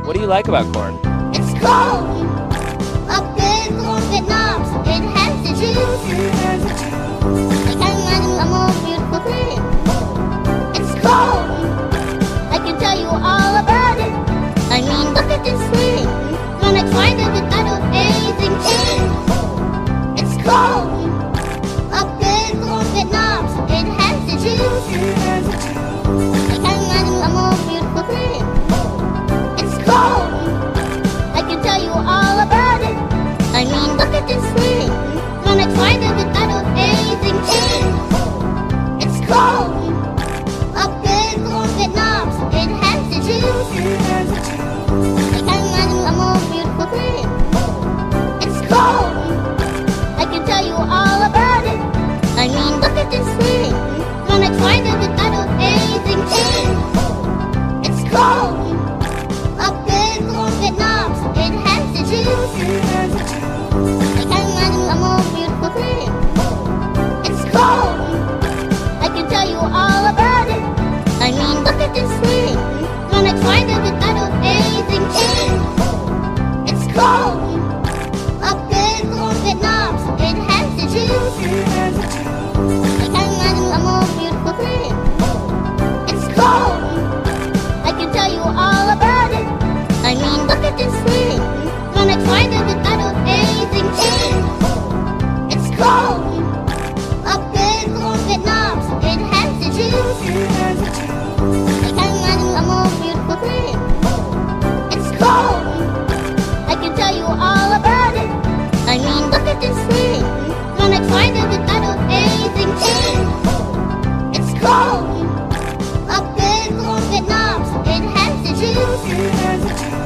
What do you like about corn? It's cold. A big corn Vietnam. It has the juice. I can't imagine a more beautiful thing. It's cold. I can tell you all about it. I mean, look at this thing. When I tried it, it got amazing thing. It's cold. A big corn Vietnam. It has the juice. I can't imagine a more beautiful thing. It's cold. I can tell you all about it. I mean, look at this thing. When I tried it, it got amazing thing. It's cold. A big corn Vietnam. It has the juice. I can't imagine a more beautiful thing. It's cold. I can tell you all about it. I mean, look at this thing. When I tried it, it got amazing thing. It's cold. A big corn Vietnam. It has the juice. I can't imagine a more beautiful thing. It's cold. I can tell you all about it. I mean, look at this thing. When I tried it, it got amazing thing. It's cold. A big corn Vietnam. It has the juice. I can't imagine a more beautiful thing. It's cold. I can tell you all about it. I mean, look at this thing. When I tried it, it got amazing thing. It's cold. A big corn Vietnam. It has the juice. I can't imagine a more beautiful thing. It's cold. I can tell you all about it. I mean, look at this thing. When I tried it, it got amazing thing. It's cold. A big corn Vietnam. It has the juice.